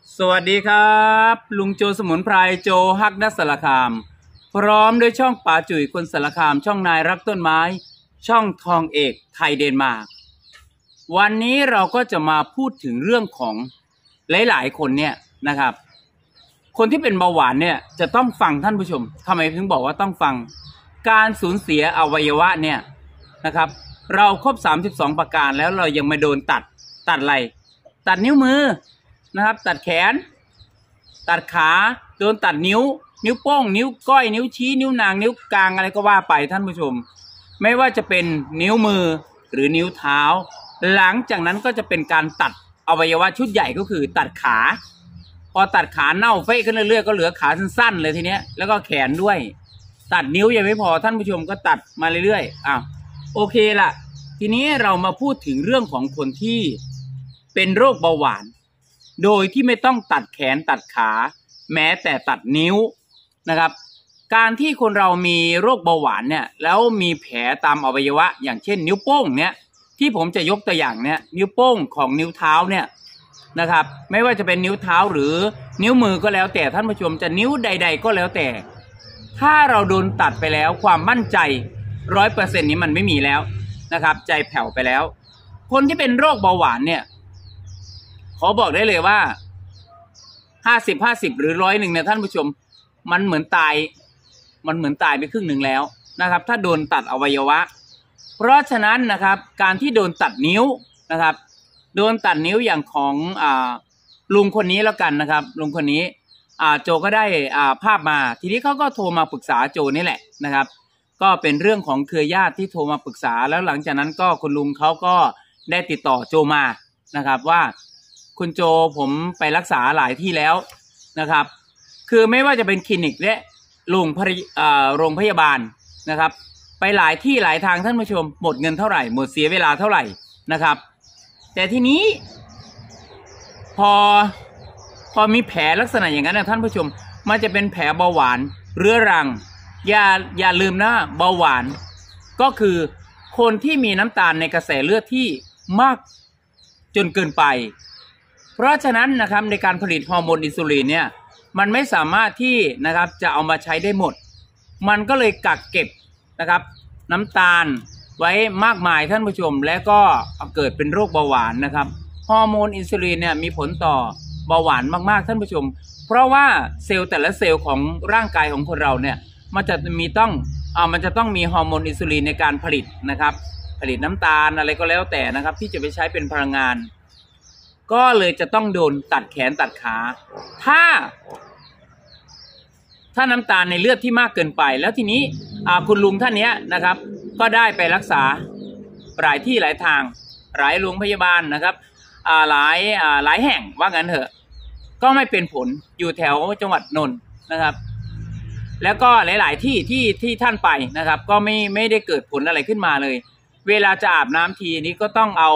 สวัสดีครับลุงโจสมุนไพรโจฮักนัสสารคามพร้อมด้วยช่องป๋าจุ๋ยคนสารคามช่องนายรักต้นไม้ช่องทองเอกไทยเดนมาร์กวันนี้เราก็จะมาพูดถึงเรื่องของหลายๆคนเนี่ยนะครับคนที่เป็นเบาหวานเนี่ยจะต้องฟังท่านผู้ชมทำไมถึงบอกว่าต้องฟังการสูญเสียอวัยวะเนี่ยนะครับเราครบ32ประการแล้วเรายังมาโดนตัดอะไรตัดนิ้วมือนะครับตัดแขนตัดขาโดนตัดนิ้วโป้งนิ้วก้อยนิ้วชี้นิ้วนางนิ้วกลางอะไรก็ว่าไปท่านผู้ชมไม่ว่าจะเป็นนิ้วมือหรือนิ้วเท้าหลังจากนั้นก็จะเป็นการตัดอวัยวะชุดใหญ่ก็คือตัดขาพอตัดขาเน่าเฟะขึ้นเรื่อยๆก็เหลือขาสั้นๆเลยทีเนี้ยแล้วก็แขนด้วยตัดนิ้วยังไม่พอท่านผู้ชมก็ตัดมาเรื่อยๆโอเคล่ะทีนี้เรามาพูดถึงเรื่องของคนที่เป็นโรคเบาหวานโดยที่ไม่ต้องตัดแขนตัดขาแม้แต่ตัดนิ้วนะครับการที่คนเรามีโรคเบาหวานเนี่ยแล้วมีแผลตามอวัยวะอย่างเช่นนิ้วโป้งเนี่ยที่ผมจะยกตัวอย่างเนี่ยนิ้วโป้งของนิ้วเท้าเนี่ยนะครับไม่ว่าจะเป็นนิ้วเท้าหรือนิ้วมือก็แล้วแต่ท่านผู้ชมจะนิ้วใดๆก็แล้วแต่ถ้าเราโดนตัดไปแล้วความมั่นใจ100%นี้มันไม่มีแล้วนะครับใจแผ่วไปแล้วคนที่เป็นโรคเบาหวานเนี่ยขอบอกได้เลยว่า50หรือ100เนี่ยท่านผู้ชมมันเหมือนตายไปครึ่งหนึ่งแล้วนะครับถ้าโดนตัดอวัยวะเพราะฉะนั้นนะครับการที่โดนตัดนิ้วนะครับโดนตัดนิ้วอย่างของลุงคนนี้แล้วกันนะครับลุงคนนี้โจก็ได้ภาพมาทีนี้เขาก็โทรมาปรึกษาโจนี่แหละนะครับก็เป็นเรื่องของเครือญาติที่โทรมาปรึกษาแล้วหลังจากนั้นก็คุณลุงเขาก็ได้ติดต่อโจมานะครับว่าคุณโจผมไปรักษาหลายที่แล้วนะครับคือไม่ว่าจะเป็นคลินิกและโรงพยาบาลนะครับไปหลายที่หลายทางท่านผู้ชมหมดเงินเท่าไหร่หมดเสียเวลาเท่าไหร่นะครับแต่ทีนี้พอมีแผลลักษณะอย่างนั้นนะท่านผู้ชมมันจะเป็นแผลเบาหวานเรื้อรังอย่าลืมนะเบาหวานก็คือคนที่มีน้ำตาลในกระแสเลือดที่มากจนเกินไปเพราะฉะนั้นนะครับในการผลิตฮอร์โมนอินซูลินเนี่ยมันไม่สามารถที่นะครับจะเอามาใช้ได้หมดมันก็เลยกักเก็บนะครับน้ำตาลไว้มากมายท่านผู้ชมและก็เกิดเป็นโรคเบาหวานนะครับฮอร์โมนอินซูลินเนี่ยมีผลต่อเบาหวานมากๆท่านผู้ชมเพราะว่าเซลล์แต่ละเซลล์ของร่างกายของคนเราเนี่ยมันจะต้องมีฮอร์โมนอินซูลินในการผลิตนะครับผลิตน้ำตาลอะไรก็แล้วแต่นะครับที่จะไปใช้เป็นพลังงานก็เลยจะต้องโดนตัดแขนตัดขาถ้าน้ำตาลในเลือดที่มากเกินไปแล้วทีนี้คุณลุงท่านนี้นะครับก็ได้ไปรักษาหลายที่หลายทางหลายโรงพยาบาลนะครับหลายแห่งว่างั้นเถอะก็ไม่เป็นผลอยู่แถวจังหวัดนนท์นะครับแล้วก็หลายๆที่ท่านไปนะครับก็ไม่ได้เกิดผลอะไรขึ้นมาเลยเวลาจะอาบน้ำทีนี้ก็ต้องเอา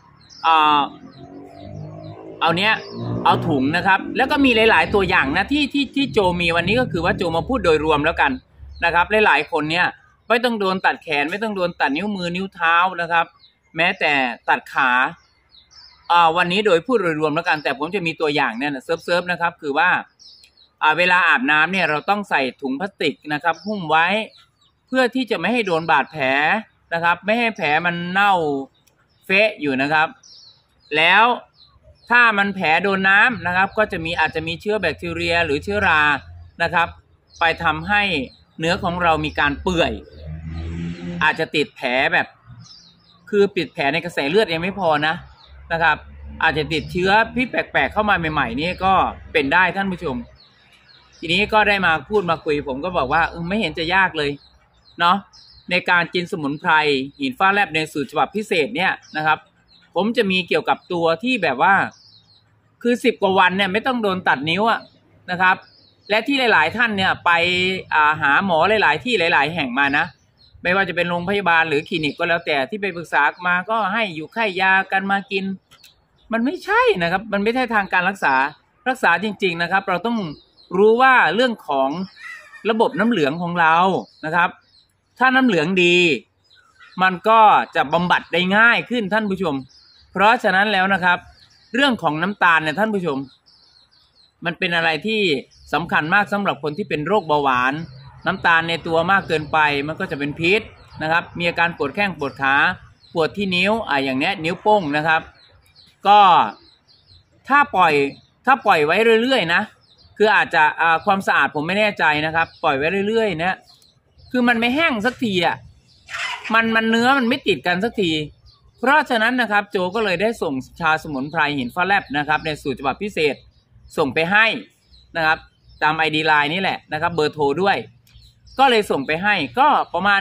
ถุงนะครับแล้วก็มีหลายๆตัวอย่างนะที่โจมีวันนี้ก็คือว่าโจมาพูดโดยรวมแล้วกันนะครับหลายๆคนเนี่ยไม่ต้องโดนตัดแขนไม่ต้องโดนตัดนิ้วมือนิ้วเท้านะครับแม้แต่ตัดขาวันนี้โดยพูดโดยรวมแล้วกันแต่ผมจะมีตัวอย่างเนี่ยเซิร์ฟนะครับคือว่าเวลาอาบน้ำเนี่ยเราต้องใส่ถุงพลาสติกนะครับหุ้มไว้เพื่อที่จะไม่ให้โดนบาดแผลนะครับไม่ให้แผลมันเน่าเฟะอยู่นะครับแล้วถ้ามันแผลโดนน้ำนะครับก็อาจจะมีเชื้อแบคทีเรียหรือเชื้อรานะครับไปทำให้เนื้อของเรามีการเปื่อยอาจจะติดแผลแบบคือปิดแผลในกระแสเลือดยังไม่พอนะครับอาจจะติดเชื้อที่แปลกๆเข้ามาใหม่ๆนี่ก็เป็นได้ท่านผู้ชมทีนี้ก็ได้มาพูดมาคุยผมก็บอกว่าไม่เห็นจะยากเลยเนาะในการกินสมุนไพรหินฟ้าแลบในสูตรฉบับพิเศษเนี่ยนะครับผมจะมีเกี่ยวกับตัวที่แบบว่าคือ10 กว่าวันเนี่ยไม่ต้องโดนตัดนิ้วนะครับและที่หลายๆท่านเนี่ยไปหาหมอหลายๆที่หลายๆแห่งมานะไม่ว่าจะเป็นโรงพยาบาลหรือคลินิกก็แล้วแต่ที่ไปปรึกษามาก็ให้อยู่ค่ายยากันมากินมันไม่ใช่นะครับมันไม่ใช่ทางการรักษาจริงๆนะครับเราต้องรู้ว่าเรื่องของระบบน้ำเหลืองของเรานะครับถ้าน้ำเหลืองดีมันก็จะบำบัดได้ง่ายขึ้นท่านผู้ชมเพราะฉะนั้นแล้วนะครับเรื่องของน้ำตาลเนี่ยท่านผู้ชมมันเป็นอะไรที่สำคัญมากสำหรับคนที่เป็นโรคเบาหวานน้ำตาลในตัวมากเกินไปมันก็จะเป็นพิษนะครับมีอาการปวดแข้งปวดขาปวดที่นิ้วอย่างเนี้ยนิ้วโป้งนะครับก็ถ้าปล่อยไว้เรื่อยๆนะคืออาจจะความสะอาดผมไม่แน่ใจนะครับปล่อยไว้เรื่อยๆนะคือมันไม่แห้งสักทีมันเนื้อมันไม่ติดกันสักทีเพราะฉะนั้นนะครับโจก็เลยได้ส่งชาสมุนไพรหินฟ้าแลบนะครับในสูตรฉบับพิเศษส่งไปให้นะครับตาม ID ไลน์นี่แหละนะครับเบอร์โทรด้วยก็เลยส่งไปให้ก็ประมาณ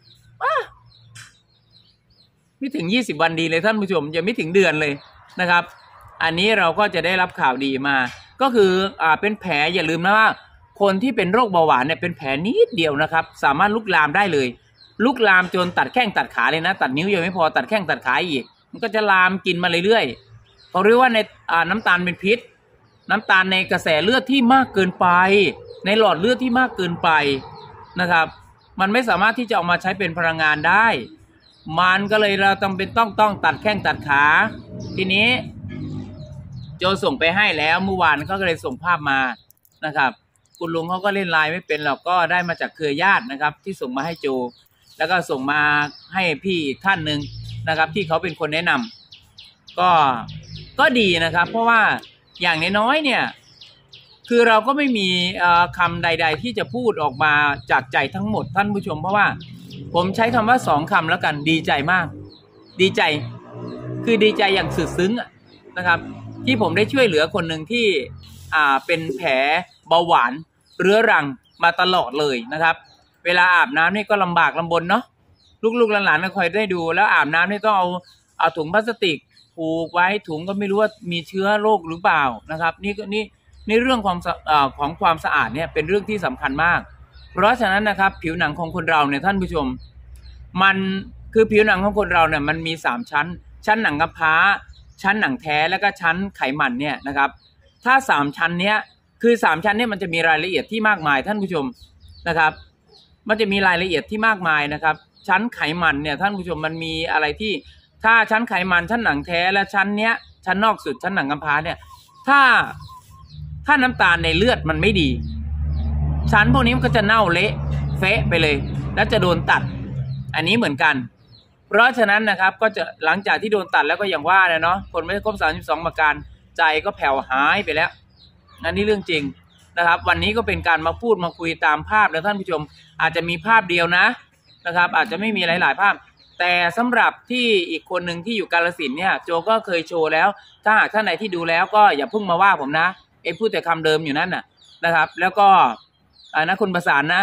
ไม่ถึง20วันดีเลยท่านผู้ชมยังไม่ถึงเดือนเลยนะครับอันนี้เราก็จะได้รับข่าวดีมาก็คือเป็นแผลอย่าลืมนะว่าคนที่เป็นโรคเบาหวานเนี่ยเป็นแผลนิดเดียวนะครับสามารถลุกลามได้เลยลุกลามจนตัดแข้งตัดขาเลยนะตัดนิ้วยังไม่พอตัดแข้งตัดขาอีกมันก็จะลามกินมาเรื่อยๆเขาเรียกว่าในน้ำตาลเป็นพิษน้ำตาลในกระแสเลือดที่มากเกินไปในหลอดเลือดที่มากเกินไปนะครับมันไม่สามารถที่จะเอามาใช้เป็นพลังงานได้มันก็เลยเราต้องตัดแข้งตัดขาทีนี้โจส่งไปให้แล้วเมื่อวานก็เลยส่งภาพมานะครับคุณลุงเขาก็เล่นไลน์ไม่เป็นหรอกก็ได้มาจากเครือญาตินะครับที่ส่งมาให้โจแล้วก็ส่งมาให้พี่ท่านหนึ่งนะครับที่เขาเป็นคนแนะนำก็ดีนะครับเพราะว่าอย่างน้อยๆเนี่ยคือเราก็ไม่มีคำใดๆที่จะพูดออกมาจากใจทั้งหมดท่านผู้ชมเพราะว่าผมใช้คำว่า2 คำแล้วกันดีใจมากดีใจคือดีใจอย่างสุดซึ้งนะครับที่ผมได้ช่วยเหลือคนหนึ่งที่เป็นแผลเบาหวานเรื้อรังมาตลอดเลยนะครับเวลาอาบน้ำนี่ก็ลำบากลำบนเนาะลูกๆหลานๆก็คอยได้ดูแล้วอาบน้ำนี่ต้องเอาถุงพลาสติกผูกไว้ถุงก็ไม่รู้ว่ามีเชื้อโรคหรือเปล่านะครับนี่เรื่องของความสะอาดเนี่ยเป็นเรื่องที่สำคัญมากเพราะฉะนั้นนะครับผิวหนังของคนเราเนี่ยท่านผู้ชมมันคือผิวหนังของคนเราเนี่ยมันมี3ชั้นหนังกำพร้าชั้นหนังแท้แล้วก็ชั้นไขมันเนี่ยนะครับถ้า3ชั้นเนี้ยคือ3ชั้นเนี่ยมันจะมีรายละเอียดที่มากมายท่านผู้ชมนะครับมันจะมีรายละเอียดที่มากมายนะครับชั้นไขมันเนี่ยท่านผู้ชมมันมีอะไรที่ถ้าชั้นไขมันชั้นหนังแท้และชั้นเนี้ยชั้นนอกสุดชั้นหนังกำพร้าเนี่ยถ้าน้ำตาลในเลือดมันไม่ดีชั้นพวกนี้มันก็จะเน่าเละเฟะไปเลยแล้วจะโดนตัดอันนี้เหมือนกันเพราะฉะนั้นนะครับก็จะหลังจากที่โดนตัดแล้วก็อย่างว่าเนาะคนไม่ครบ32ประการใจก็แผ่วหายไปแล้วอันนี้เรื่องจริงนะครับวันนี้ก็เป็นการมาพูดมาคุยตามภาพแล้วท่านผู้ชมอาจจะมีภาพเดียวนะครับอาจจะไม่มีหลายๆภาพแต่สำหรับที่อีกคนหนึ่งที่อยู่กาฬสินธุ์เนี่ยโจก็เคยโชว์แล้วถ้าหากท่านไหนที่ดูแล้วก็อย่าเพิ่งมาว่าผมนะพูดแต่คำเดิมอยู่นั่นนะครับแล้วก็นะคุณประสานนะ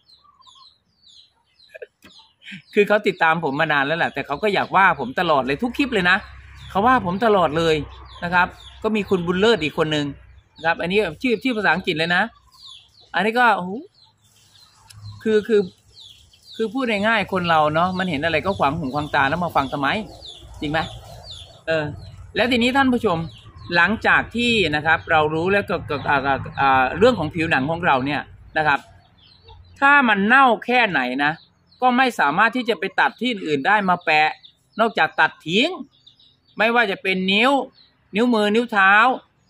คือเขาติดตามผมมานานแล้วแหละแต่เขาก็อยากว่าผมตลอดเลยทุกคลิปเลยนะเขาว่าผมตลอดเลยนะครับก็มีคุณบุญเลิศอีกคนนึงนะครับอันนี้ชื่อภาษาอังกฤษเลยนะอันนี้ก็คือพูดง่ายๆคนเราเนาะมันเห็นอะไรก็ขวางหูขวางตาแล้วมาฟังทำไมจริงไหมแล้วทีนี้ท่านผู้ชมหลังจากที่นะครับเรารู้แล้วก็เรื่องของผิวหนังของเราเนี่ยนะครับถ้ามันเน่าแค่ไหนนะก็ไม่สามารถที่จะไปตัดที่อื่นได้มาแปะนอกจากตัดทิ้งไม่ว่าจะเป็นนิ้วมือนิ้วเท้า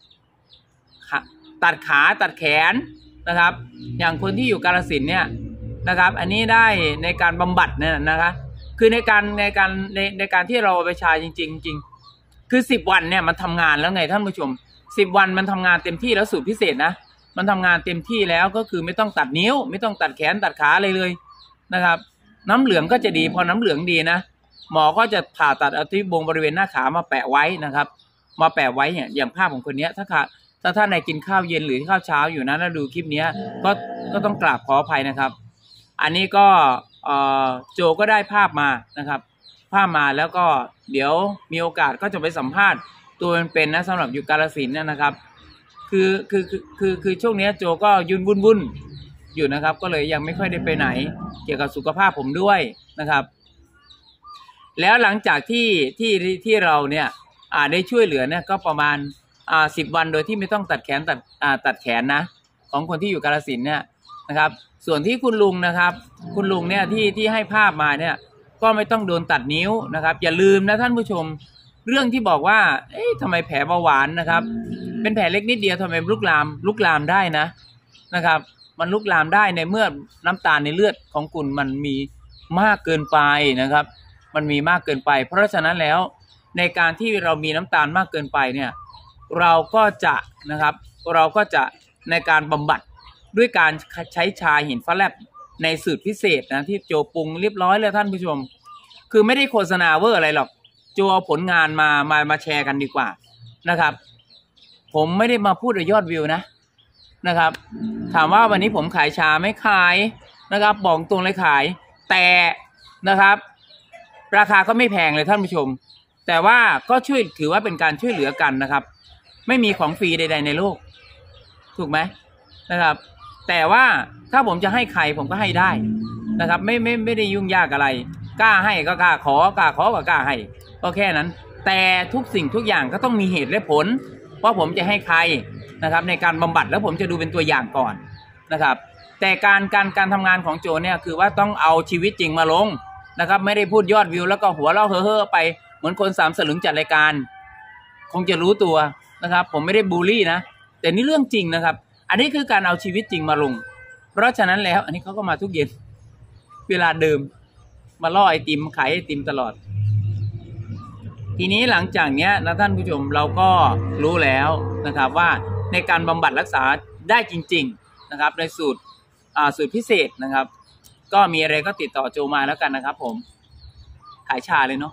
ตัดขาตัดแขนนะครับอย่างคนที่อยู่กาฬสินธุ์เนี่ยนะครับอันนี้ได้ในการบำบัดเนี่ยนะคะคือในการที่เราไปใช้จริงคือ10 วันเนี่ยมันทำงานแล้วไงท่านผู้ชม10 วันมันทำงานเต็มที่แล้วสูตรพิเศษนะมันทำงานเต็มที่แล้วก็คือไม่ต้องตัดนิ้วไม่ต้องตัดแขนตัดขาเลยนะครับน้ำเหลืองก็จะดีพอน้ำเหลืองดีนะหมอก็จะผ่าตัดเอาที่บริเวณหน้าขามาแปะไว้นะครับมาแปะไว้เนี่ยอย่างภาพของคนนี้ถ้าท่านไหนกินข้าวเย็นหรือข้าวเช้าอยู่นะแล้วดูคลิปนี้ก็ต้องกราบขออภัยนะครับอันนี้ก็โจก็ได้ภาพมานะครับภาพมาแล้วก็เดี๋ยวมีโอกาสก็จะไปสัมภาษณ์ตัวเป็นๆนะสำหรับอยู่กาฬสินธุ์นะครับคือช่วงนี้โจก็วุ่นอยู่นะครับก็เลยยังไม่ค่อยได้ไปไหนเกี่ยวกับสุขภาพผมด้วยนะครับแล้วหลังจากที่เราเนี่ยได้ช่วยเหลือเนี่ยก็ประมาณ10 วันโดยที่ไม่ต้องตัดแขนนะของคนที่อยู่กาฬสินธุ์เนี่ยนะครับส่วนที่คุณลุงนะครับคุณลุงเนี่ยที่ให้ภาพมาเนี่ยก็ไม่ต้องโดนตัดนิ้วนะครับอย่าลืมนะท่านผู้ชมเรื่องที่บอกว่าเอ๊ะทำไมแผลเบาหวานนะครับเป็นแผลเล็กนิดเดียวทำไมลุกลามได้นะครับมันลุกลามได้ในเมื่อน้ำตาลในเลือดของคุณมันมีมากเกินไปนะครับมันมีมากเกินไปเพราะฉะนั้นแล้วในการที่เรามีน้ำตาลมากเกินไปเนี่ยเราก็จะในการบำบัดด้วยการใช้ชาหินฟ้าแลบในสูตรพิเศษนะที่โจปรุงเรียบร้อยแล้วท่านผู้ชมคือไม่ได้โฆษณาเวอร์อะไรหรอกโจเอาผลงานมาแชร์กันดีกว่านะครับผมไม่ได้มาพูดยอดวิวนะครับถามว่าวันนี้ผมขายชาไม่ขายนะครับบอกตรงเลยขายแต่นะครับราคาก็ไม่แพงเลยท่านผู้ชมแต่ว่าก็ถือว่าเป็นการช่วยเหลือกันนะครับไม่มีของฟรีใดๆในโลกถูกไหมนะครับแต่ว่าถ้าผมจะให้ใครผมก็ให้ได้นะครับไม่ได้ยุ่งยากอะไรกล้าให้ก็กล้าขอกล้าให้ก็แค่นั้นแต่ทุกสิ่งทุกอย่างก็ต้องมีเหตุและผลว่าผมจะให้ใครนะครับในการบำบัดแล้วผมจะดูเป็นตัวอย่างก่อนนะครับแต่การทำงานของโจเนี่ยคือว่าต้องเอาชีวิตจริงมาลงนะครับไม่ได้พูดยอดวิวแล้วก็หัวเราะเฮ่อไปเหมือนคน3 สลึงจัดรายการคงจะรู้ตัวนะครับผมไม่ได้บูลลี่นะแต่นี่เรื่องจริงนะครับอันนี้คือการเอาชีวิตจริงมาลงเพราะฉะนั้นแล้วอันนี้เขาก็มาทุกเย็นเวลาเดิมมาล่อไอติมขายไอติมตลอดทีนี้หลังจากเนี้ยนะท่านผู้ชมเราก็รู้แล้วนะครับว่าในการบำบัดรักษาได้จริงๆนะครับในสูตรพิเศษนะครับก็มีอะไรก็ติดต่อโจมาแล้วกันนะครับผมขายชาเลยเนาะ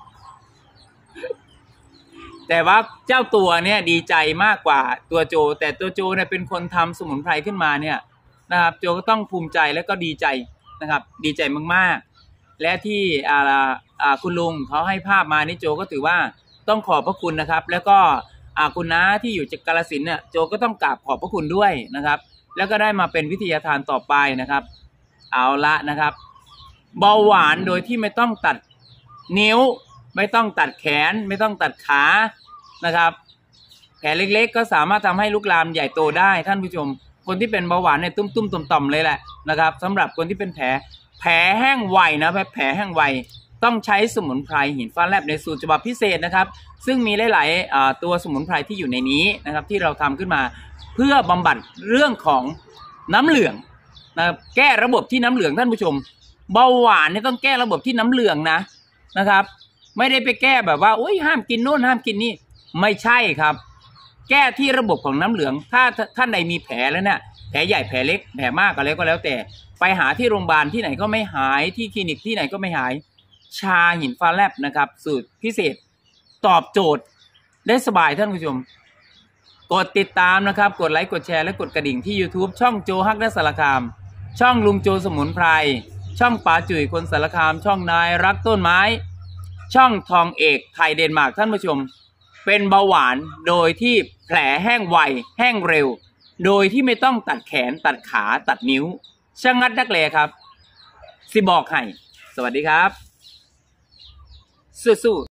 แต่ว่าเจ้าตัวเนี่ยดีใจมากกว่าตัวโจแต่ตัวโจเนี่ยเป็นคนทำสมุนไพรขึ้นมาเนี่ยนะครับโจก็ต้องภูมิใจและก็ดีใจนะครับดีใจมากๆและที่คุณลุงเขาให้ภาพมานี่โจก็ถือว่าต้องขอบพระคุณนะครับแล้วก็คุณน้าที่อยู่จากกาฬสินธุ์เนี่ยโจก็ต้องกราบขอบพระคุณด้วยนะครับแล้วก็ได้มาเป็นวิทยาทานต่อไปนะครับเอาละนะครับเบาหวานโดยที่ไม่ต้องตัดนิ้วไม่ต้องตัดแขนไม่ต้องตัดขานะครับแผลเล็กๆก็สามารถทำให้ลุกลามใหญ่โตได้ท่านผู้ชมคนที่เป็นเบาหวานเนี่ยตุ้มๆต่อมๆเลยแหละนะครับสำหรับคนที่เป็นแผลแห้งไวนะแผลแห้งไวต้องใช้สมุนไพรหินฟ้าแลบในสูตรฉบับพิเศษนะครับซึ่งมีหลายๆตัวสมุนไพรที่อยู่ในนี้นะครับที่เราทำขึ้นมาเพื่อบำบัดเรื่องของน้ำเหลืองนะครับแก้ระบบที่น้ำเหลืองท่านผู้ชมเบาหวานเนี่ยต้องแก้ระบบที่น้ำเหลืองนะครับไม่ได้ไปแก้แบบว่าโอ้ยห้ามกินโน่นห้ามกินนี่ไม่ใช่ครับแก้ที่ระบบของน้ำเหลืองถ้าท่านใดมีแผลแล้วเนี่ยแผลใหญ่แผลเล็กแผลมากอะไรก็แล้วแต่ไปหาที่โรงพยาบาลที่ไหนก็ไม่หายที่คลินิกที่ไหนก็ไม่หายชาหินฟ้าแลบนะครับสูตรพิเศษตอบโจทย์ได้สบายท่านผู้ชมกดติดตามนะครับกดไลค์กดแชร์และกดกระดิ่งที่ YouTube ช่องโจฮักณสารคามช่องลุงโจสมุนไพรช่องป๋าจุ๋ยคนสารคามช่องนายรักต้นไม้ช่องทองเอกไทยเดนมาร์กท่านผู้ชมเป็นเบาหวานโดยที่แผลแห้งไวแห้งเร็วโดยที่ไม่ต้องตัดแขนตัดขาตัดนิ้วช่างงัดนักเลครับสิบอกให้สวัสดีครับสู้